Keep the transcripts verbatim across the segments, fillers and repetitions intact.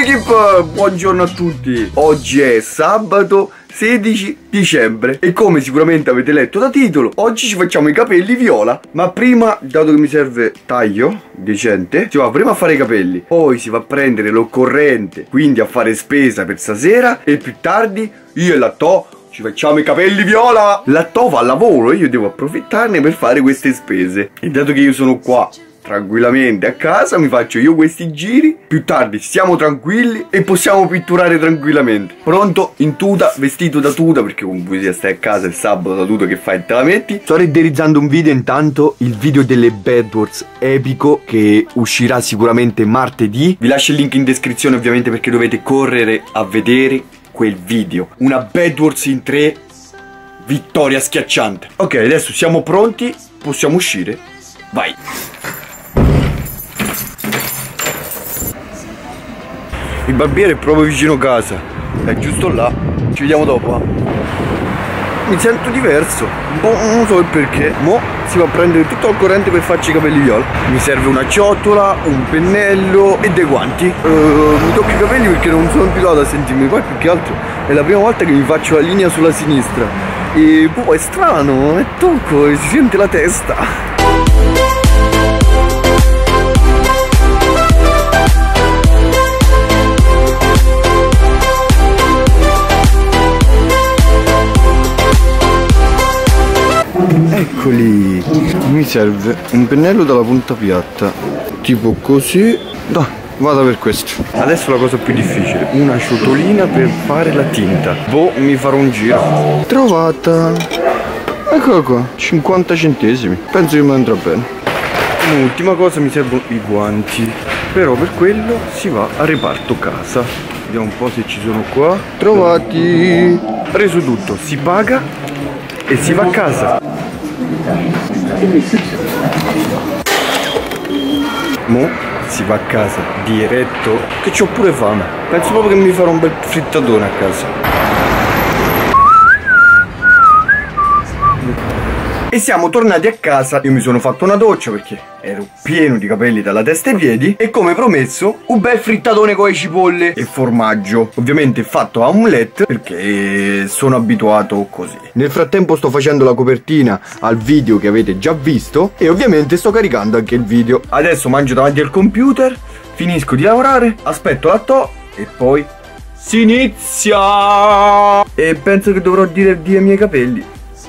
Equipe, buongiorno a tutti. Oggi è sabato sedici dicembre e come sicuramente avete letto da titolo, oggi ci facciamo i capelli viola. Ma prima, dato che mi serve taglio decente, si va prima a fare i capelli, poi si va a prendere l'occorrente, quindi a fare spesa per stasera, e più tardi io e la To ci facciamo i capelli viola. La To va al lavoro e io devo approfittarne per fare queste spese. E dato che io sono qua tranquillamente a casa, mi faccio io questi giri. Più tardi stiamo tranquilli e possiamo pitturare tranquillamente. Pronto, in tuta, vestito da tuta, perché comunque sia stai a casa il sabato da tuta, che fai e te la metti. Sto renderizzando un video intanto, il video delle Bad Wars epico, che uscirà sicuramente martedì. Vi lascio il link in descrizione ovviamente, perché dovete correre a vedere quel video. Una Bad Wars in tre, vittoria schiacciante. Ok, adesso siamo pronti, possiamo uscire. Vai. Il barbiere è proprio vicino casa, è giusto là. Ci vediamo dopo. Mi sento diverso, boh, non so il perché. Mo si va a prendere tutto il corrente per farci i capelli viola. Mi serve una ciotola, un pennello e dei guanti. uh, Mi tocco i capelli perché non sono abituato a sentirmi. Poi più che altro è la prima volta che mi faccio la linea sulla sinistra e boh, è strano, è tocco e si sente la testa. Eccoli, mi serve un pennello dalla punta piatta, tipo così. Dai, vado per questo. Adesso la cosa più difficile, una ciotolina per fare la tinta. Boh, mi farò un giro. Trovata. Eccola qua, cinquanta centesimi. Penso che mi andrà bene. Ultima cosa, mi servono i guanti. Però per quello si va a reparto casa. Vediamo un po' se ci sono qua. Trovati. Preso tutto, si paga e si va a casa. Mo si va a casa diretto, che c'ho pure fame. Penso proprio che mi farò un bel frittatone a casa. E siamo tornati a casa. Io mi sono fatto una doccia perché ero pieno di capelli dalla testa ai piedi. E come promesso, un bel frittatone con le cipolle e formaggio. Ovviamente fatto a omelette, perché sono abituato così. Nel frattempo sto facendo la copertina al video che avete già visto. E ovviamente sto caricando anche il video. Adesso mangio davanti al computer, finisco di lavorare, aspetto la To e poi si inizia. E penso che dovrò dire addio ai miei capelli.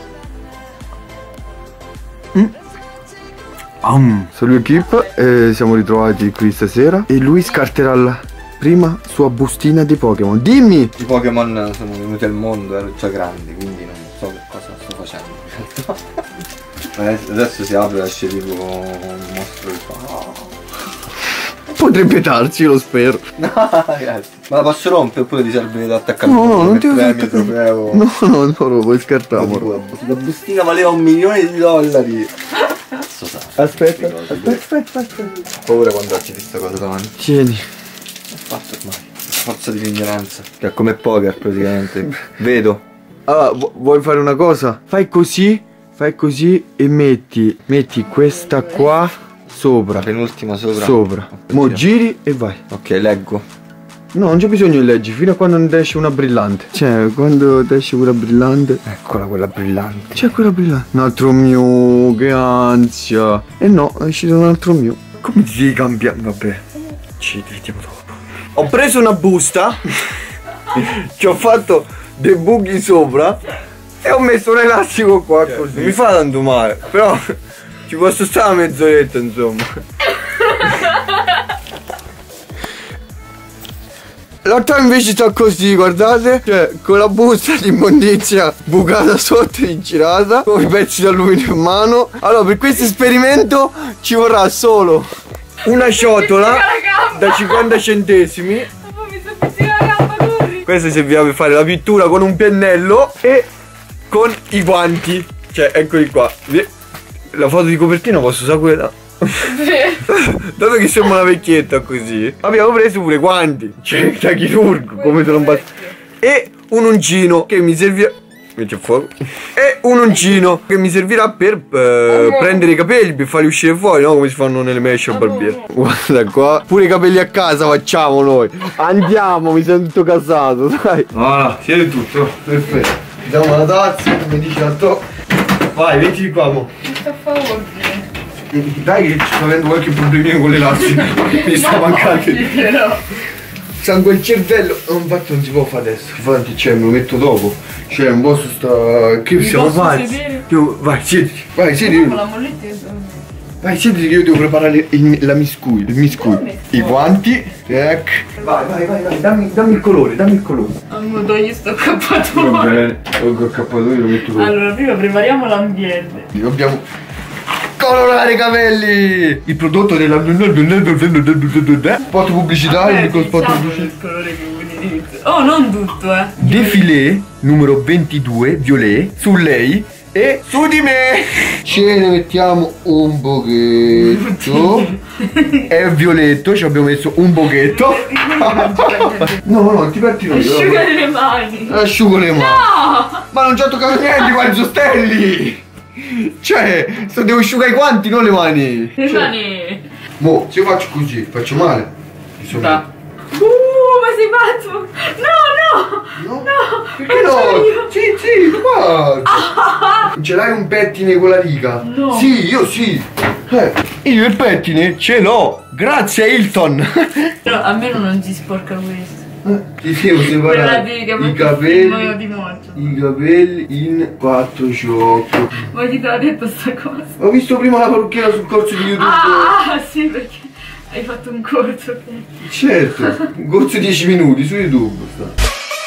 Um. Salut Equipe, eh, siamo ritrovati qui stasera e lui scarterà la prima sua bustina di Pokémon. Dimmi! I Pokémon sono venuti al mondo, ero già grandi, quindi non so che cosa sto facendo. Adesso si apre, esce tipo un mostro che fa. Oh. Potrebbe darci, lo spero. No, grazie. Ma la posso rompere oppure ti serve da attaccare? No, no, non ti devo attaccare. No, no, no, no, puoi scartare. La bustina valeva un milione di dollari. Aspetta, aspetta, aspetta, aspetta. Ho paura quando faccio questa cosa davanti. Tieni. È fatto ormai. Forza di ignoranza. Che è come poker praticamente. Vedo. Allora, vu vuoi fare una cosa? Fai così, fai così e metti, metti questa qua sopra. La penultima sopra. Sopra. Mo giri e vai. Ok, leggo. No, non c'è bisogno di leggi, fino a quando non ti esce una brillante. Cioè, quando ti esce quella brillante. Eccola quella brillante. C'è quella brillante. Un altro mio, che ansia. E no, è uscito un altro mio. Come ti devi cambiare? Vabbè, ci vediamo dopo. Ho preso una busta, ci ho fatto dei buchi sopra e ho messo un elastico qua così. Mi fa tanto male, però ci posso stare una mezz'oretta, insomma. La To invece sta così, guardate. Cioè, con la busta di immondizia bucata sotto e girata, con i pezzi d'alluminio in mano. Allora, per questo esperimento ci vorrà solo una ciotola da cinquanta centesimi. Questa serviva per fare la pittura con un pennello e con i guanti. Cioè, eccoli qua. La foto di copertina posso usare quella? Dato che siamo una vecchietta così, abbiamo preso pure guanti, cioè da chirurgo, come se non basta. E un uncino che mi serviva. metti a fuoco. E un uncino che mi servirà per eh, prendere i capelli, per farli uscire fuori, no? Come si fanno nelle mesh al barbiere. Guarda qua, pure i capelli a casa facciamo noi. Andiamo, mi sento casato, dai. Voilà, siete tutto, perfetto. Ti diamo la tazza, come dice la to. Vai, metti di qua, mo. Mi sta a favore. Dai che ci sto avendo qualche problemino con le elastiche. Mi sta mancando. Sangue il cervello. Non fatto non si può fare adesso. Infatti c'è, me lo metto dopo. C'è un po' su sta. Che siamo fatti? Vai, siediti. Vai, siediti. Vai, siediti che io devo preparare il, la miscui. Il miscui. I guanti. Ecco. Vai, vai, vai, vai. Dammi, dammi il colore, dammi il colore. Ammo, togli sto accappatoio. Va bene, tolgo il accappatoio e lo metto dopo. Allora, prima prepariamo l'ambiente. Dobbiamo colorare i capelli! Il prodotto della spot pubblicitario con spot pubblicitario. Oh, non tutto, eh! Défilé numero ventidue, violet, su lei e su di me! Ce ne mettiamo un pochetto. È violetto, ci abbiamo messo un pochetto. No, no, ti perdi noi. Asciugare le mani! Asciugo le mani! No! Ma non ci ho toccato niente, guarda i sostelli! Cioè, sto devo asciugare i guanti, non le mani. Le cioè. mani. Mo, se io faccio così, faccio male. Da. Uh, ma sei fatto? No, no. No? No. Perché no? Sì, sì, qua. Ah. Ce l'hai un pettine con la riga? No. Sì, io sì. Eh, io il pettine ce l'ho. Grazie a Hilton. Però a me non si sporca questo. Ti devo separare i capelli, i capelli in quattro ciocche. Ma chi te l'ha detto sta cosa? Ho visto prima la parrucchiera sul corso di YouTube. Ah, sì, perché hai fatto un corso, ok? Certo, un corso di dieci minuti su YouTube sta.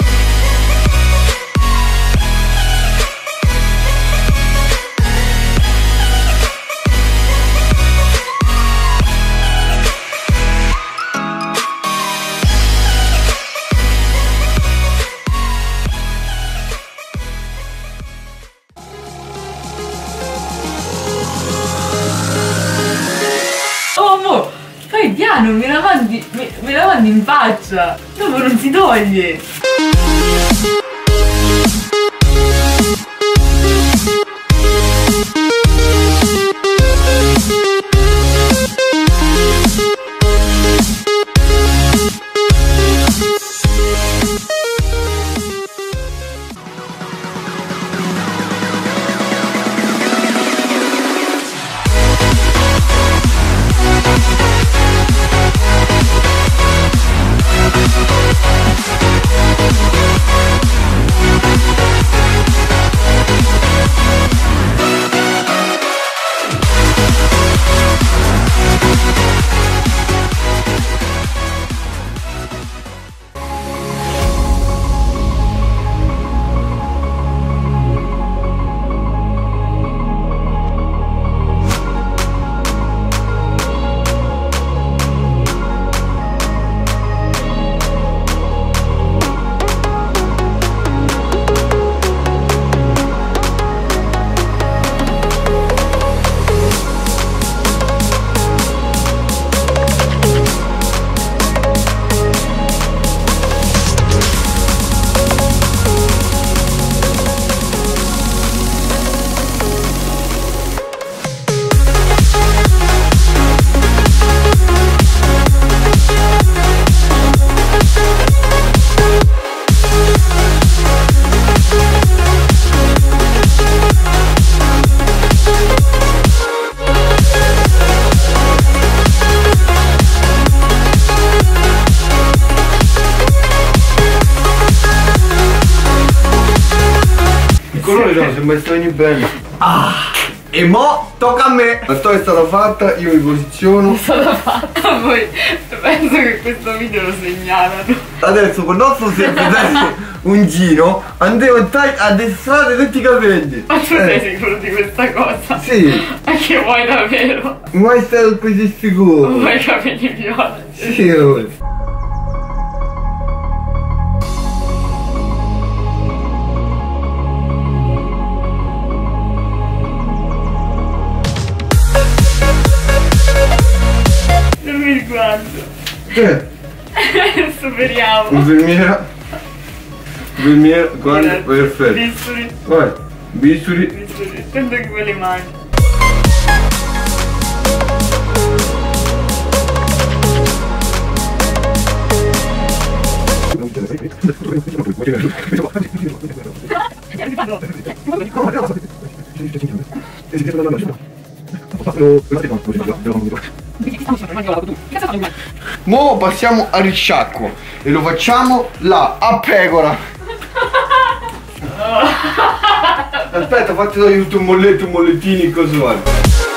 Fai piano, me la mandi, me, me la mandi in faccia, dopo non si toglie. No, sembra che sto venendo bene. Ah, e mo tocca a me. La storia è stata fatta, io mi posiziono. È stata fatta, poi penso che questo video lo segnalano. Adesso con il nostro servizio un giro andiamo a addestrare tutti i capelli. Ma tu sei eh. sicuro di questa cosa? Sì. Ma che vuoi davvero? Mai stato così sicuro? Vuoi i capelli viola? Sì, ora. Guarda. Che? Superiamo. Infermiera. Verniere, guarda, perfetto. Bisturi. Vai, bisturi. Bisturi. Sento che me li mangio. Mo passiamo al risciacquo e lo facciamo là a pecora. Aspetta, fatti togliere tutto un molletto, un mollettini e cose varie.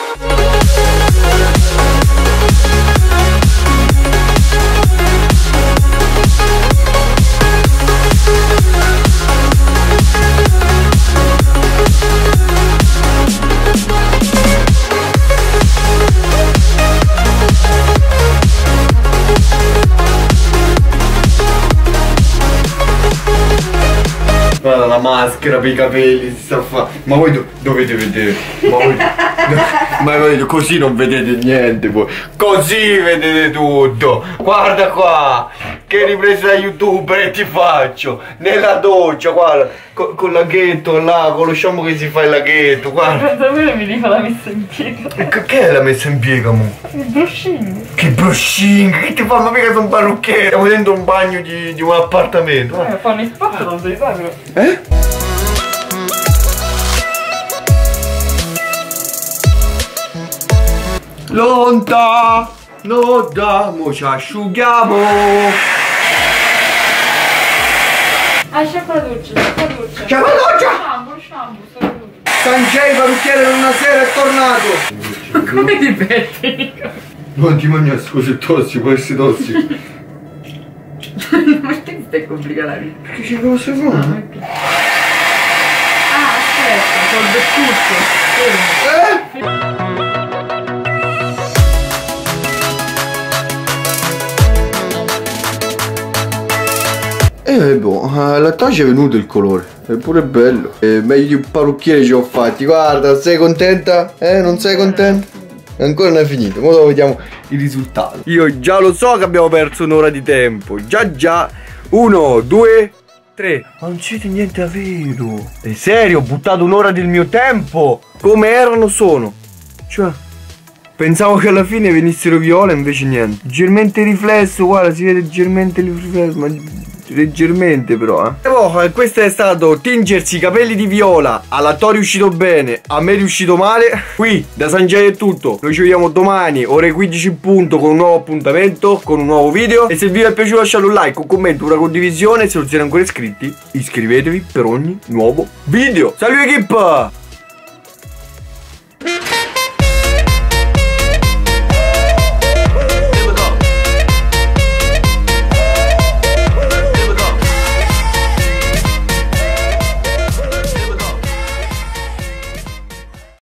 Guarda la maschera per i capelli, si sta a fa. Ma voi do dovete vedere. Ma voi, ma voi così non vedete niente voi. Così vedete tutto. Guarda qua. Che ripresa da youtuber ti faccio. Nella doccia, guarda. Con, con laghetto là, conosciamo che si fa il laghetto, guarda. Davvero mi dico la messa in piega. E che è la messa in piega, mo? Il brushing. Che brushing, che ti fanno mica un parrucchiere. Stiamo dentro un bagno di, di un appartamento. Eh, fanno i spot, non si sa però. Eh? Lonta, no da, mo ci asciughiamo. Ah, c'è la doccia, c'è la doccia. C'è la doccia! Shampoo, shampoo, sto doccia. Sanjay, parrucchiere, in una sera è tornato. Come ti petti? Non ti mangiare, scusa, è tossico, può essere tossico. Ma che ti stai complicando la vita? Che ci cosa fare? Ah, aspetta, col beccuccio. Eh? Eh, boh, alla taglia è venuto il colore, è pure bello. È meglio di un parrucchiere ci ho fatti. Guarda, sei contenta? Eh, non sei contenta? Ancora non è finito, ora vediamo il risultato. Io già lo so che abbiamo perso un'ora di tempo. Già già. Uno, due, tre. Ma non siete niente a vero. È serio, ho buttato un'ora del mio tempo. Come erano sono. Cioè, pensavo che alla fine venissero viola, invece niente. Leggermente riflesso, guarda, si vede leggermente il riflesso, ma leggermente però, eh. E boh, questo è stato tingersi i capelli di viola. Alla Tori è uscito bene, a me è riuscito male. Qui da Sanjay è tutto. Noi ci vediamo domani ore quindici in punto con un nuovo appuntamento, con un nuovo video. E se vi è piaciuto lasciate un like, un commento, una condivisione. Se non siete ancora iscritti, iscrivetevi per ogni nuovo video. Salut equipe!